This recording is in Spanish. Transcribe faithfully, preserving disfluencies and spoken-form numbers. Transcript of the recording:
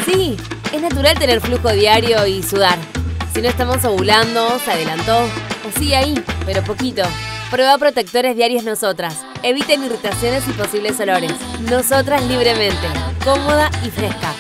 Sí, es natural tener flujo diario y sudar. Si no estamos ovulando, se adelantó o sigue ahí, pero poquito. Prueba protectores diarios Nosotras. Eviten irritaciones y posibles olores. Nosotras libremente, cómoda y fresca.